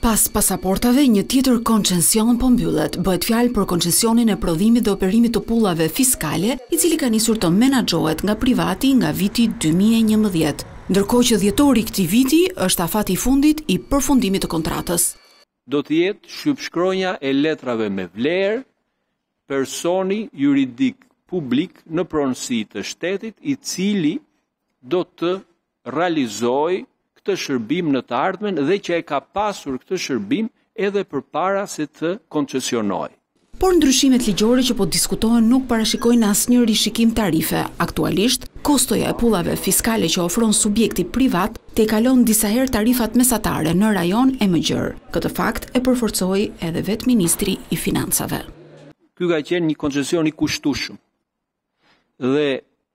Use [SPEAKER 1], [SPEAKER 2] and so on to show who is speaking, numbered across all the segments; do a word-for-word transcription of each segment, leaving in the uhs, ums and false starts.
[SPEAKER 1] Pas pasaportave, një tjetër koncesion po mbyllet. Bëhet fjalë për koncesionin e prodhimit dhe operimit të pullave fiskale, i cili ka nisur të menaxhohet nga privati nga viti dy mijë e njëmbëdhjetë, ndërkohë që dhjetori i këtij viti është afati i fundit i përfundimit të kontratës.
[SPEAKER 2] Do të jetë shtypshkronja e letrave me vlerë, personi juridik publik në pronësi të shtetit, i cili do të realizojë këtë shërbim në të ardhmen dhe që e ka pasur këtë shërbim edhe përpara se të koncesionojë.
[SPEAKER 1] Por ndryshimet ligjore që po diskutohen nuk parashikojnë asnjë rishikim tarife. Aktualisht, kostoja e pullave fiskale që ofron subjekti privat te kalon disa herë tarifat mesatare në rajon e më gjerë. Këtë fakt e përforcoi edhe vetë Ministri i Financave.
[SPEAKER 2] Ky ka qenë një koncesion i kushtueshëm. Dhe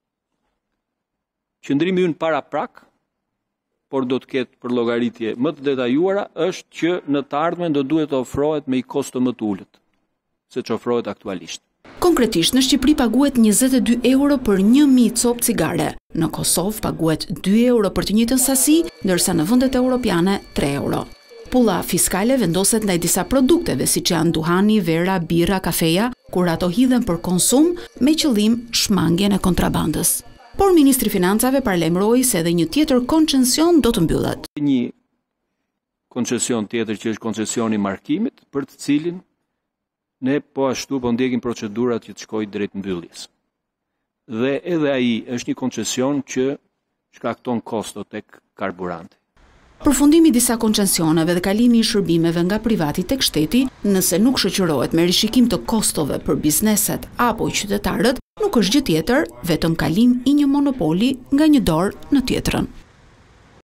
[SPEAKER 2] qëndrimi ynë para prak, por do të ketë për llogaritje më të detajuara, është që në të ardhmen do duhet të ofrohet me i kosto më të ulët, se që ofrohet aktualisht.
[SPEAKER 1] Konkretisht, në Shqipëri paguhet njëzet e dy euro për një mijë copë cigare. Në Kosovë paguhet dy euro për të njëjtën sasi, ndërsa në vendet europiane tre euro. Pulla fiskale vendoset ndaj disa produkteve, siç janë duhani, vera, birra, kafeja, kur ato hidhen për konsum me qëllim shmangjen e kontrabandës. Por Ministri i Financave paralajmëroi se edhe një tjetër koncesion do të mbyllet.
[SPEAKER 2] Një koncesion tjetër që është koncesioni i markimit, për të cilin ne po ashtu po ndjekim procedurat që të shkojë drejt mbylljes. Dhe edhe ai është një koncesion që shkakton kosto tek karburanti.
[SPEAKER 1] Përfundimi i disa koncesioneve dhe kalimi i shërbimeve nga privati tek shteti, nëse nuk shoqërohet me rishikim të kostove për bizneset apo qytetarët, nuk është gjë tjetër, vetëm kalim i një monopoli nga një dorë në tjetrën.